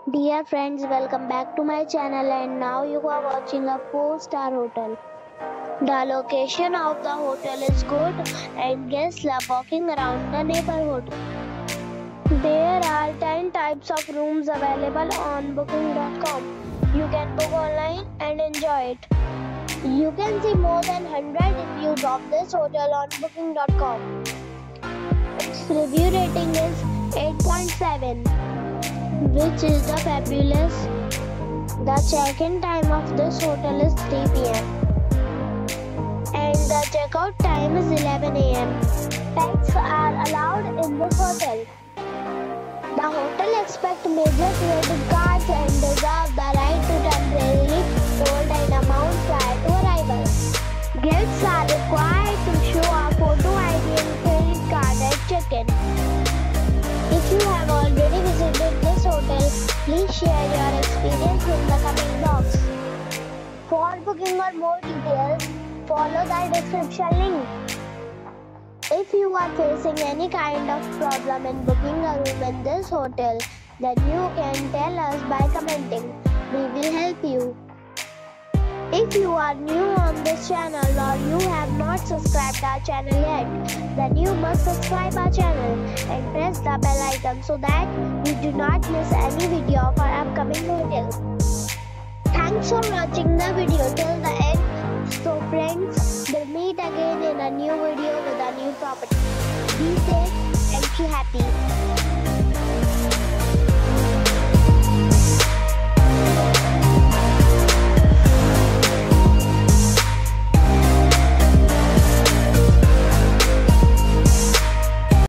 Dear friends, welcome back to my channel and now you are watching a 4-star hotel. The location of the hotel is good and guests love walking around the neighborhood. There are 10 types of rooms available on booking.com. You can book online and enjoy it. You can see more than 100 reviews of this hotel on booking.com. Its review rating is 8.7. which is the fabulous. The check-in time of this hotel is 3 p.m. and the checkout time is 11 a.m. Pets are allowed in this hotel. The hotel accepts major credit cards and reserves the right to temporarily hold an amount prior to arrival. Guests are required to show a photo ID and credit card at check-in. If you have already visited this hotel, please share your experience in the comment box. For booking or more details, follow the description link. If you are facing any kind of problem in booking a room in this hotel, then you can tell us by commenting. We will help you. If you are new on this channel or you have not subscribed our channel yet, then you must subscribe our channel and press the bell icon so that you do not miss any video of our upcoming hotel. Thanks for watching the video till the end. So friends, we'll meet again in a new video with a new property. Be safe.